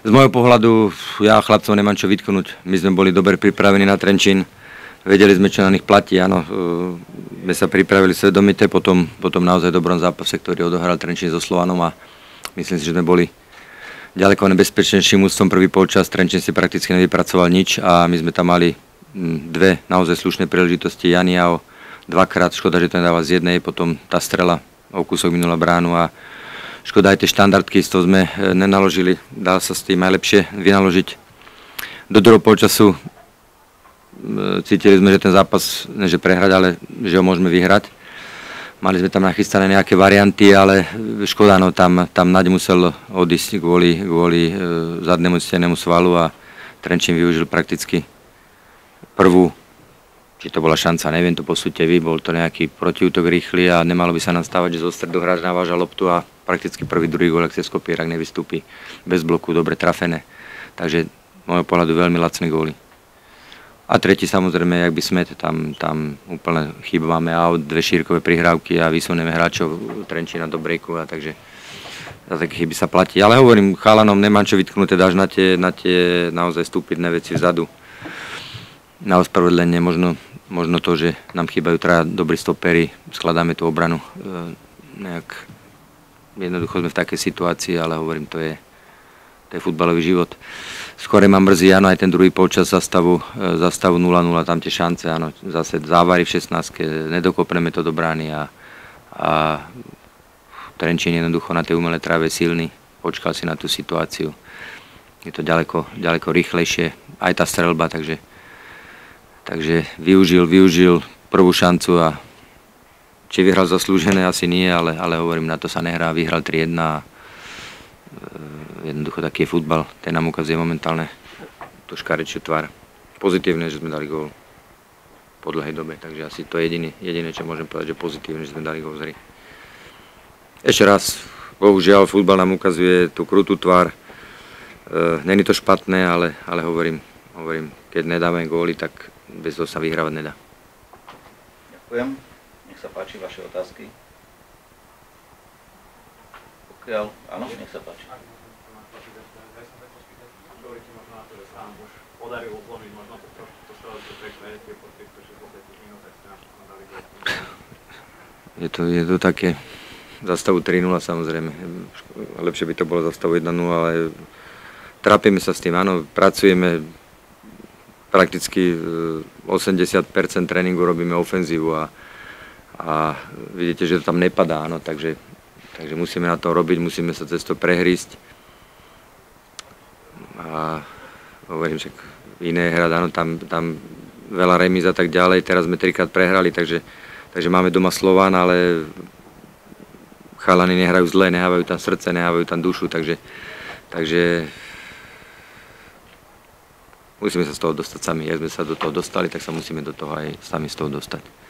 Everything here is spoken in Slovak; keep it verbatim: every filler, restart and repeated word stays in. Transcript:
Z môjho pohľadu, ja chlapcov nemám čo vytknúť. My sme boli dobre pripravení na Trenčín, vedeli sme, čo na nich platí. Áno, sme sa pripravili svedomite, potom, potom naozaj dobrom zápase, ktorý odohral Trenčín so Slovanom a myslím si, že sme boli ďaleko nebezpečnejším ústom. Prvý polčas Trenčín si prakticky nevypracoval nič a my sme tam mali dve naozaj slušné príležitosti. Janiao dvakrát, škoda, že to nedáva z jednej, potom tá strela o kúsok minula bránu a škoda aj tie štandardky, z toho sme nenaložili, dá sa s tým aj lepšie vynaložiť. Do druhého polčasu cítili sme, že ten zápas, ne že prehrať, ale že ho môžeme vyhrať. Mali sme tam nachystané nejaké varianty, ale škoda, no tam, tam Naď musel odísť kvôli, kvôli zadnému stenému svalu a Trenčín využil prakticky prvú, či to bola šanca, neviem, to posúďte vy, bol to nejaký protiútok rýchly a nemalo by sa nám stávať, že zo stredu hráč naváža loptu a prakticky prvý, druhý gól, ak cez kopierak nevystúpi bez bloku, dobre trafené. Takže z môjho pohľadu veľmi lacné góly. A tretí samozrejme, jak by sme, tam, tam úplne chyba, máme aut, dve šírkové prihrávky a vysunieme hráčov Trenčína do breaku a takže za také chyby sa platí. Ale hovorím, chalanom nemám čo vytknuté, dáš na tie, na tie naozaj stúpidné veci vzadu. Na ospravedlenie možno, možno to, že nám chýbajú traja dobrí stopery, skladáme tú obranu. E, nejak jednoducho sme v takej situácii, ale hovorím, to je, to je futbalový život. Skôr ma mrzí, áno, aj ten druhý polčas za stavu, za stavu nula nula, tam tie šance, áno, zase závary v šestnástke, nedokopneme to do brány a, a Trenčín jednoducho na tej umelé tráve silný, počkal si na tú situáciu. Je to ďaleko, ďaleko rýchlejšie, aj tá streľba, takže Takže využil, využil prvú šancu a či vyhral zaslúžené, asi nie, ale, ale hovorím, na to sa nehrá, vyhral tri jedna a e, jednoducho taký je futbal, ten nám ukazuje momentálne tú škarečiu tvár. Pozitívne, že sme dali gól po dlhej dobe, takže asi to je jediné, jediné, čo môžem povedať, že pozitívne, že sme dali gól z hry. Ešte raz, bohužiaľ, futbal nám ukazuje tú krutú tvár, e, není to špatné, ale, ale hovorím, hovorím, keď nedáme góly, tak bez toho sa vyhrávať nedá. Ďakujem. Nech sa páči vaše otázky. Pokiaľ... Áno, nech sa páči. Je to, je to také za stavu tri nula samozrejme. Lepšie by to bolo za stavu jedna nula, ale trápime sa s tým, áno, pracujeme. Prakticky osemdesiat percent tréningu robíme ofenzívu a, a vidíte, že to tam nepadá, áno, takže, takže musíme na to robiť, musíme sa cez to prehrísť. A hovorím, že iné hrať, áno, tam, tam veľa remíz a tak ďalej, teraz sme trikrát prehrali, takže, takže máme doma Slovan, ale chalani nehrajú zle, nehávajú tam srdce, nehávajú tam dušu, takže, takže musíme sa z toho dostať sami. Jak sme sa do toho dostali, tak sa musíme do toho aj sami z toho dostať.